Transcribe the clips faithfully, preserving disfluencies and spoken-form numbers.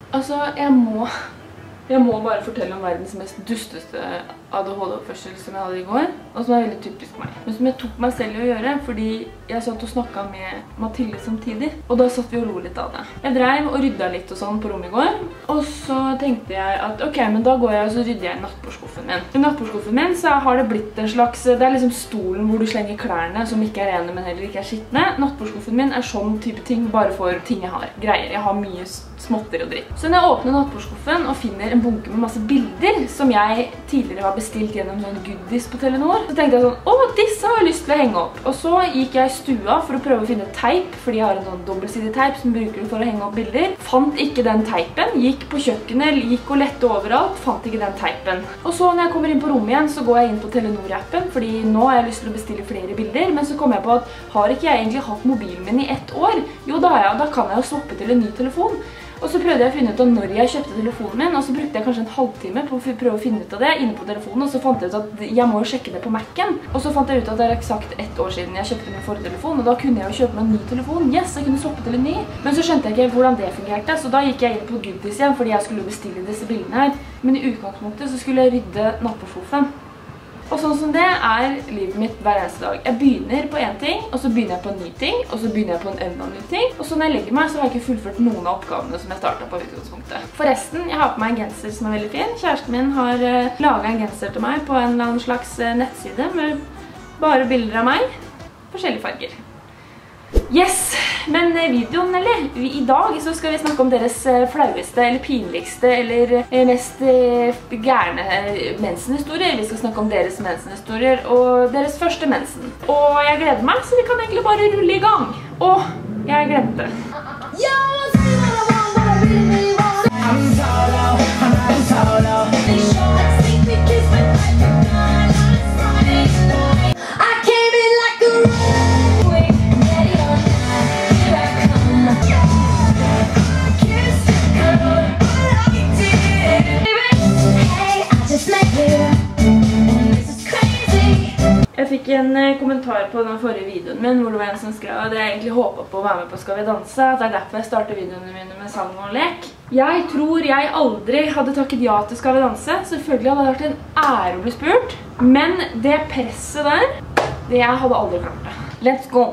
Altså, jeg må... Jeg må bare fortelle om verdens mest dusteste A D H D-oppførsel som jeg hadde i går, og som er veldig typisk meg. Men som jeg tok meg selv i å gjøre, fordi jeg satt og snakket med Mathilde samtidig, og da satt vi og lo litt av det. Jeg drev og rydda litt og sånn på rommet i går, og så tenkte jeg at ok, men da går jeg og så rydder jeg nattbordskuffen min. I nattbordskuffen min så har det blitt en slags, det er liksom stolen hvor du slenger klærne som ikke er rene, men heller ikke er skittende. Nattbordskuffen min er sånn type ting bare for ting jeg har. Greier, jeg har mye småtter og dritt. Så når jeg åpner nattbordskuffen og finner en bunke med masse bilder som jeg tidligere har bestilt gjennom sånn goodies på Telenor, så tenkte jeg sånn, åh, disse har jeg lyst til å henge opp. Og så gikk jeg i stua for å prøve å finne teip, fordi jeg har en sånn dobbeltsidig teip som bruker for å henge opp bilder. Fant ikke den teipen, gikk på kjøkkenet, gikk og lette overalt, fant ikke den teipen. Og så når jeg kommer inn på rommet igjen, så går jeg inn på Telenor-appen, fordi nå har jeg lyst til å bestille flere bilder, men så kom jeg på at har ikke jeg egentlig hatt mobilen min i ett år? Jo, da, har jeg, da kan jeg jo swappe til en ny telefon. Og så prøvde jeg å finne ut av når jeg kjøpte telefonen min, og så brukte jeg kanskje en halvtime på å prøve å finne ut av det inne på telefonen, og så fant jeg ut at jeg må jo sjekke det på Mac'en. Og så fant jeg ut at det er eksakt ett år siden jeg kjøpte min forrige telefon, og da kunne jeg jo kjøpe meg en ny telefon. Yes, jeg kunne swappe til en ny. Men så skjønte jeg ikke hvordan det fungerte, så da gikk jeg inn på goodies igjen, fordi jeg skulle bestille disse bildene her. Men i utgangspunktet så skulle jeg rydde nattbordskuffen. Og sånn som det er livet mitt hver eneste dag. Jeg begynner på en ting, og så begynner jeg på en ny ting, og så begynner jeg på en enda ny ting. Og så når jeg legger meg, så har jeg ikke fullført noen av oppgavene som jeg startet på utgangspunktet. Forresten, jeg har på meg en genser som er veldig fin. Kjæresten min har uh, laget en genser til meg på en eller annen slags uh, nettside med bare bilder av meg. Forskjellige farger. Yes! Men videoen, eller? I dag så skal vi snakke om deres flaueste, eller pinligste, eller mest gærne mensenhistorier. Vi skal snakke om deres mensenhistorier og deres første mensen. Og jeg gleder meg, så vi kan egentlig bare rulle i gang. Og jeg glemte. Jeg fikk en kommentar på den forrige videoen min, hvor det var en som skrev at jeg egentlig håpet på å være med på Skal vi danse, at det er derfor jeg starter videoene mine med sang og lek. Jeg tror jeg aldri hadde takket ja til Skal vi danse. Selvfølgelig hadde det vært en ære å bli spurt, men det presset der, det jeg hadde aldri klart det. Let's go!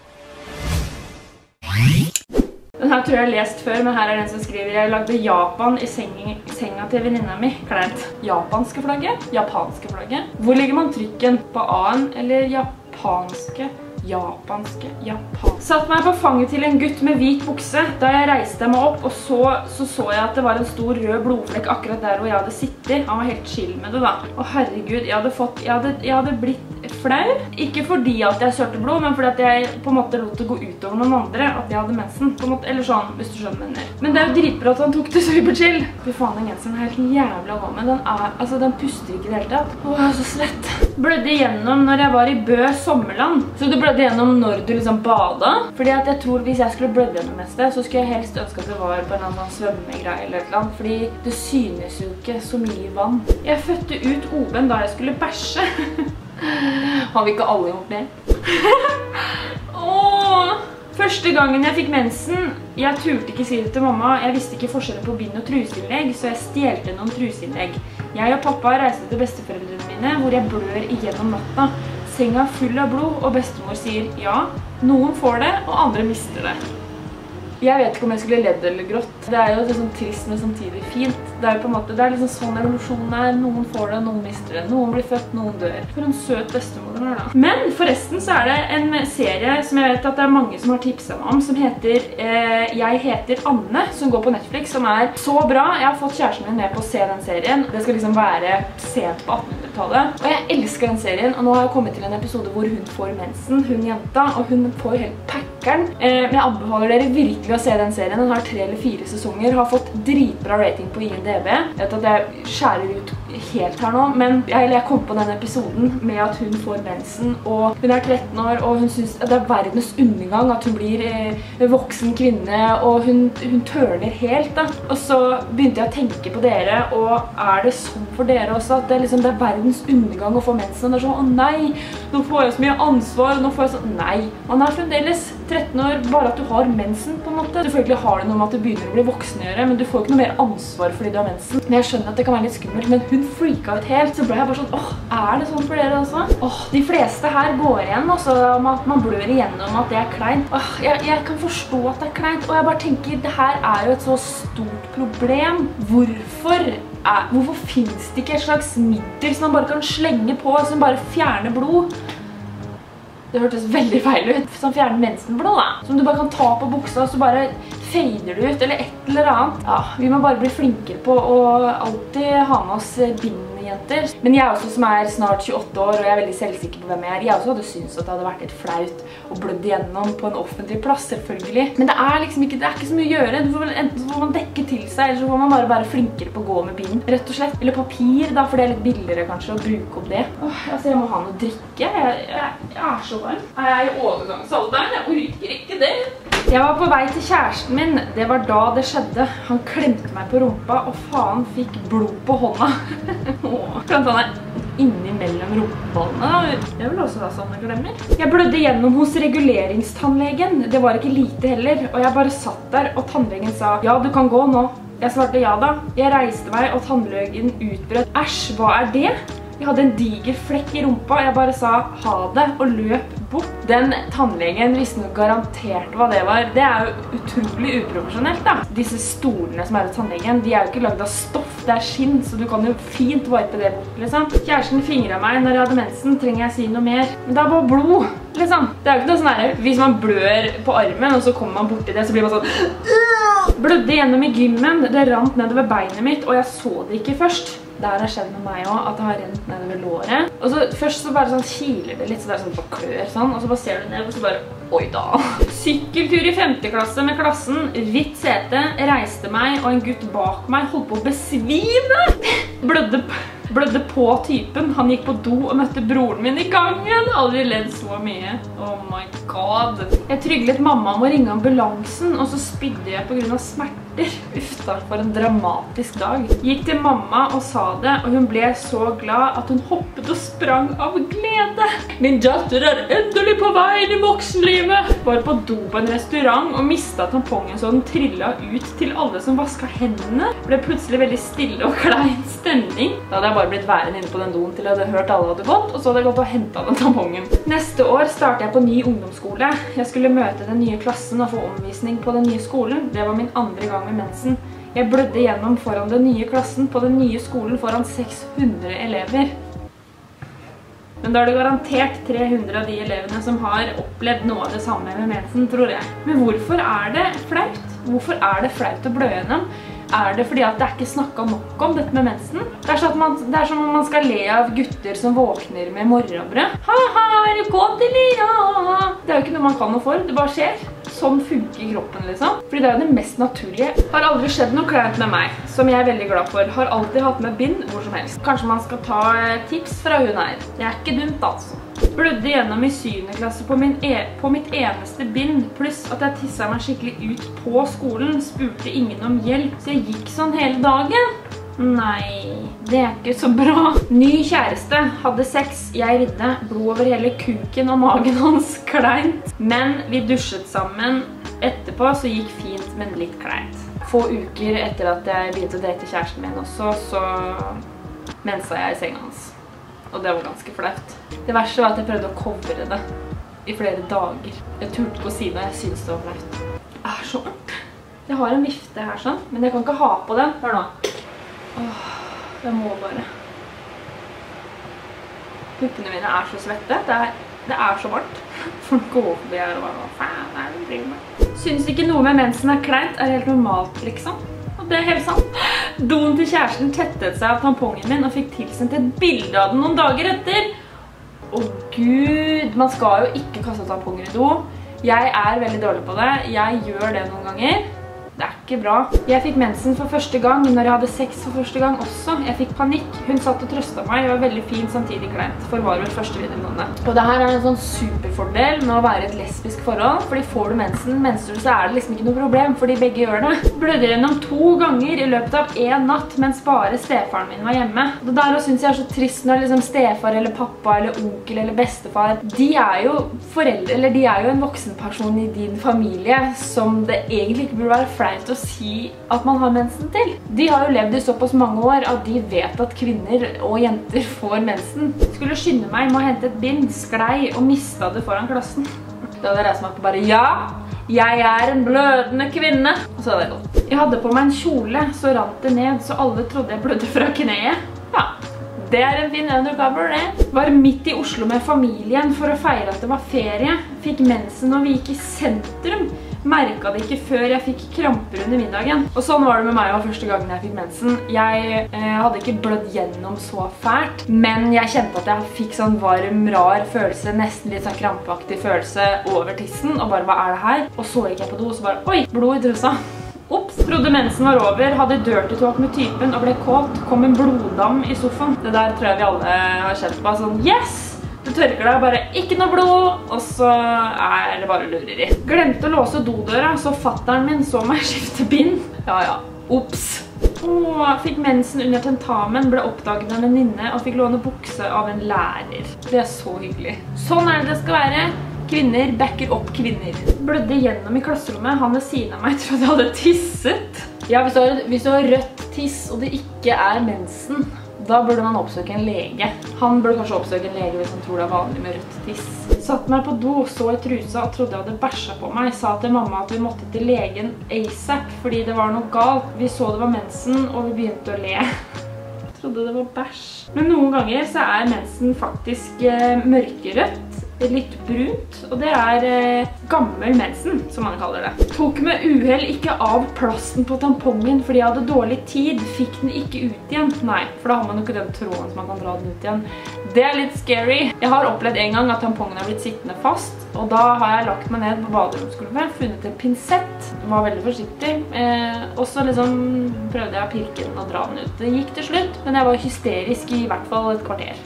Den her tror jeg har lest før, men her er den som skriver jeg lagde Japan i sengen, senga til venninna mi. Kleint. Japanske flagget? Japanske flagget? Hvor ligger man trykken? På A-en eller japanske? Japanske, japan. Satt meg på fanget til en gutt med hvit bukse. Da jeg reiste meg opp og så, så så jeg at det var en stor rød blodflekk akkurat der hvor jeg hadde sittet. Han var helt chill med det da. Og herregud, jeg hadde fått, jeg hadde, jeg hadde blitt flau. Ikke fordi at jeg sølte blod, men fordi at jeg på en måte lot det gå ut over noen andre at jeg hadde mensen. På en måte, eller sånn, hvis du skjønner mener. Men det er jo dritbra at han tok det superchill. Fy faen, den genseren er helt jævlig å gå med. Den er, altså den puster ikke i det hele tatt. Åh, jeg er så svett. Blødde igjennom når jeg var i Bø Sommerland. Så du blødde igjennom når du liksom bada. Fordi at jeg tror hvis jeg skulle blødde gjennom meste, så skulle jeg helst ønske at det var på en annen svømmegreie eller et eller annet. Fordi det synes jo ikke så mye i vann. Jeg fødte ut Oben da jeg skulle bæsje. Har vi ikke alle gjort det? Åh! Første gangen jeg fikk mensen, jeg turte ikke si det til mamma. Jeg visste ikke forskjellen på bind og truseinnlegg, så jeg stjelte noen truseinnlegg. Jeg og pappa reiste til besteforeldrene mine, hvor jeg blør igjennom natta. Senga full av blod, og bestemor sier ja, noen får det, og andre mister det. Jeg vet ikke om jeg skulle ledd eller grått. Det er jo liksom trist, men samtidig fint. Det er jo på en måte, det er liksom sånn evolusjonen er. Noen får det, noen mister det. Noen blir født, noen dør. For en søt bestemor den er da. Men forresten så er det en serie som jeg vet at det er mange som har tipset meg om, som heter eh, Jeg heter Anne, som går på Netflix, som er så bra. Jeg har fått kjæresten min med på å se den serien. Det skal liksom være sent på attenhundretallet. Og jeg elsker den serien, og nå har jeg kommet til en episode hvor hun får mensen, hun jenta, og hun får helt packeren. Eh, men jeg anbefaler dere virkelig å se den serien. Den har tre eller fire sesonger, har fått dritbra rating på I M D B. Jeg vet at jeg skjærer ut helt her nå, men jeg, jeg kom på den episoden med at hun får mensen, og hun er tretten år, og hun synes at det er verdens undergang at hun blir eh, voksen kvinne, og hun, hun tørner helt da. Og så begynte jeg å tenke på dere, og er det sånn for dere også, at det er, liksom, det er verdens undergang å få mensen, og det er sånn, å nei, nå får jeg så mye ansvar, og nå får jeg sånn, nei, man er fremdeles tretten år, bare at du har mensen på en måte. Selvfølgelig har det noe med at du begynner å bli voksen å gjøre, men du får ikke noe mer ansvar fordi du har mensen. Men jeg skjønner at det kan være litt skummelt, men hun freaka ut helt, så ble jeg bare sånn, åh, er det sånn for dere også? Åh, de fleste her går igjen også om at man blør igjennom at det er kleint. Åh, jeg, jeg kan forstå at det er kleint, og jeg bare tenker, det her er jo et så stort problem. Hvorfor? Er, hvorfor finnes det ikke et slags middel som man bare kan slenge på, som bare fjerner blod? Det hørtes veldig feil ut, som fjerner mensenblod da. Som du bare kan ta på buksa, og så bare fader du ut, eller et eller annet. Ja, vi må bare bli flinkere på å alltid ha med oss bindjenter. Men jeg også, som er snart tjueåtte år, og jeg er veldig selvsikker på hvem jeg er, jeg også hadde syntes at det hadde vært et flaut og blødd igjennom på en offentlig plass, selvfølgelig. Men det er liksom ikke, det er ikke så mye å gjøre. Du får vel, enten så får man dekke til seg, eller så får man bare være flinkere på å gå med bind, rett og slett. Eller papir da, for det er litt billigere kanskje å bruke opp det. Åh, altså jeg må ha noe å drikke. Jeg, jeg, jeg er så varm. Er jeg i overgangsalderen? Jeg orker ikke det. Jeg var på vei til kjæresten min. Det var da det skjedde. Han klemte meg på rumpa, og faen fikk blod på hånda. Blant annet inni mellom rumpeballene. Jeg vil også ha sånne klemmer. Jeg blødde gjennom hos reguleringstannlegen. Det var ikke lite heller, og jeg bare satt der, og tannlegen sa, ja, du kan gå nå. Jeg svarte ja da. Jeg reiste meg, og tannlegen utbrøt. Æsj, hva er det? Jeg hadde en diger flekk i rumpa, og jeg bare sa ha det, og løp bort. Den tannlegen visste nok garantert hva det var. Det er jo utrolig uprofesjonelt da. Disse stolene som er hos tannlegen, de er jo ikke laget av stoff, det er skinn, så du kan jo fint vipe det bort, liksom. Kjæresten fingret meg når jeg hadde mensen, trenger jeg si noe mer? Men det er bare blod, liksom. Det er jo ikke noe sånn her, hvis man blør på armen, og så kommer man bort i det, så blir man sånn blødde gjennom i gymmen, det rant nedover beinet mitt, og jeg så det ikke først. Det her har skjedd med meg også, at det har rent nedover låret. Og så først så bare sånn kiler det litt, så det er sånn på klør sånn, og så bare ser du ned, og så bare, oi da. Sykkeltur i femte klasse med klassen, hvitt sete, reiste meg, og en gutt bak meg holdt på å besvime. Blødde på. Blødde på typen. Han gikk på do og møtte broren min i gangen. Aldri ledd så mye. Oh my god. Jeg tryglet mamma om å ringe ambulansen, og så spydde jeg på grunn av smerter. Uff da, for en dramatisk dag. Gikk til mamma og sa det, og hun ble så glad at hun hoppet og sprang av glede. Min datter er endelig på vei i voksenlivet. Var på do på en restaurant og mistet tampongen, så den trillet ut til alle som vasket hendene. Ble plutselig veldig stille og klein stemning. Da hadde jeg bare blitt værende inne på den doen til jeg hadde hørt alle hadde gått, og så hadde jeg gått og hentet den tampongen. Neste år startet jeg på ny ungdomsskole. Jeg skulle møte den nye klassen og få omvisning på den nye skolen. Det var min andre gang med mensen. Jeg blødde gjennom foran den nye klassen på den nye skolen foran seks hundre elever. Men da er det garantert tre hundre av de elevene som har opplevd noe av det samme med mensen, tror jeg. Men hvorfor er det flaut? Hvorfor er det flaut å blø gjennom? Er det fordi at det er ikke snakket nok om dette med mensen? Det er, sånn at man, det er som om man skal le av gutter som våkner med morgenbrød. Haha, er du godt eller ja? Det er jo ikke noe man kan noe for, det bare skjer. Sånn funker kroppen liksom. Fordi det er jo det mest naturlige. Har aldri skjedd noe kleint med meg, som jeg er veldig glad for. Har alltid hatt med bind hvor som helst. Kanskje man skal ta tips fra hun her. Det er ikke dumt altså. Blødde gjennom i syvende klasse på, min e på mitt eneste bind, pluss at jeg tisset meg skikkelig ut på skolen, spurte ingen om hjelp, så jeg gikk sånn hele dagen. Nei, det er ikke så bra. Ny kjæreste, hadde sex, jeg ridde, blod over hele kuken og magen hans, kleint. Men vi dusjet sammen. Etterpå så gikk fint, men litt kleint. Få uker etter at jeg begynte å date kjæresten min også, så mensa jeg i sengen hans. Og det var ganske flaut. Det verste var at jeg prøvde å covre det i flere dager. Jeg turte ikke å si det, jeg synes det var flaut. Det er så varmt. Jeg har en vifte her sånn, men jeg kan ikke ha på den. Hør nå. Åh, jeg må bare. Puppene mine er så svette. Det er, det er så varmt. Folk går forbi her og bare, hva faen er det du driver med? Synes ikke noe med mensen er kleint, er helt normalt liksom. Og det er helt sant. Doen til kjæresten tettet seg av tampongen min og fikk tilsendt et bilde av den noen dager etter. Å Gud, man skal jo ikke kaste tamponger i do. Jeg er veldig dårlig på det. Jeg gjør det noen ganger. Det er ikke bra. Jeg fikk mensen for første gang når jeg hadde sex for første gang også. Jeg fikk panikk. Hun satt og trøstet meg. Det var veldig fint, samtidig kleint. For var vel første videoene. Og det her er en sånn superfordel med å være i et lesbisk forhold. Fordi får du mensen, menstruer, så er det liksom ikke noe problem, fordi begge gjør det. Blødde gjennom to ganger i løpet av en natt, mens bare stefaren min var hjemme. Det der også synes jeg er så trist når liksom stefar eller pappa eller onkel eller bestefar, de er jo foreldre, eller de er jo en voksen person i din familie som det egentlig ikke burde være flaut å si at man har mensen til. De har jo levd i såpass mange år at de vet at kvinner og jenter får mensen. Skulle skynde meg med å hente et bind, sklei og mistet det foran klassen. Da hadde jeg reist meg på bare, ja, jeg er en blødende kvinne. Og så hadde jeg gått. Jeg hadde på meg en kjole, så rant det ned, så alle trodde jeg blødde fra kneet. Ja, det er en fin undercover, det. Var midt i Oslo med familien for å feire at det var ferie. Fikk mensen når vi gikk i sentrum. Merket det ikke før jeg fikk kramper under middagen. Og sånn var det med meg første gangen jeg fikk mensen. Jeg eh, hadde ikke blødd gjennom så fælt, men jeg kjente at jeg fikk sånn varm, rar følelse, nesten litt sånn krampaktig følelse over tissen, og bare, hva er det her? Og så gikk jeg på do, og så bare, oi, blod i trusa. Ops, trodde mensen var over, hadde dirty talk med typen og ble kåt, kom en bloddam i sofaen. Det der tror jeg vi alle har kjent på, sånn, yes! Du tørker deg, bare ikke noe blod, og så er det bare lureri. Glemte å låse dodøra, så fatteren min så meg skifte bind. Ja, ja, ops. Åh, fikk mensen under tentamen, ble oppdaget av en venninne og fikk låne bukse av en lærer. Det er så hyggelig. Sånn er det det skal være. Kvinner backer opp kvinner. Blødde gjennom i klasserommet. Han ved siden av meg trodde jeg hadde tisset. Ja, hvis du, har, hvis du har rødt tiss og det ikke er mensen, da burde man oppsøke en lege. Han burde kanskje oppsøke en lege hvis han tror det er vanlig med rødt tiss. Satt meg på do, så i trusa og trodde jeg hadde bæsja på meg. Sa til mamma at vi måtte til legen ASAP fordi det var noe galt. Vi så det var mensen og vi begynte å le. Jeg trodde det var bæsj. Men noen ganger så er mensen faktisk eh, mørkerødt. Litt brunt, og det er eh, gammel mensen, som man kaller det. Tok med uheld ikke av plasten på tampongen fordi jeg hadde dårlig tid. Fikk den ikke ut igjen. Nei, for da har man jo ikke den tråden som man kan dra den ut igjen. Det er litt scary. Jeg har opplevd en gang at tampongen har blitt sittende fast, og da har jeg lagt meg ned på baderomsgulvet, funnet en pinsett, var veldig forsiktig, eh, og så liksom prøvde jeg å pirke den og dra den ut. Det gikk til slutt, men jeg var hysterisk i hvert fall et kvarter.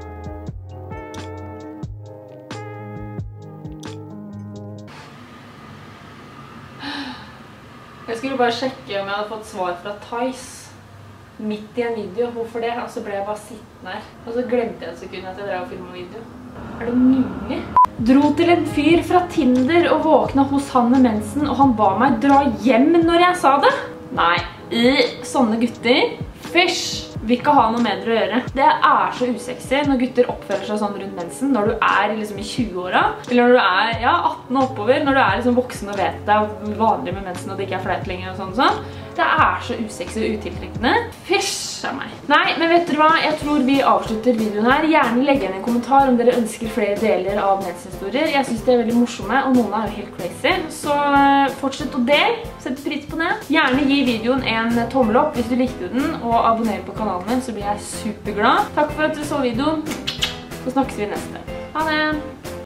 Jeg skulle bare sjekke om jeg hadde fått svar fra Thais midt i en video. Hvorfor det? Og så ble jeg bare sittende her. Og så glemte jeg et sekund at jeg drev og filmet video. Er det mulig? Dro til en fyr fra Tinder og våkna hos han med mensen, og han ba meg dra hjem når jeg sa det. Nei, i sånne gutter, fish, vil ikke ha noe med dere å gjøre. Det er så usexy når gutter oppfører seg sånn rundt mensen, når du er liksom i tjue-åra, eller når du er ja, atten og oppover, når du er liksom voksen og vet det er vanlig med mensen og det ikke er flaut lenger og sånn sånn. Det er så usexy og utiltrekkende. Fysj av meg. Nei, men vet dere hva? Jeg tror vi avslutter videoen her. Gjerne legg igjen en kommentar om dere ønsker flere deler av menshistorier. Jeg synes de er veldig morsomme, og noen er jo helt crazy. Så fortsett å del. Sett pris på det. Gjerne gi videoen en tommel opp hvis du likte den, og abonner på kanalen min, så blir jeg superglad. Takk for at dere så videoen. Så snakkes vi neste. Ha det!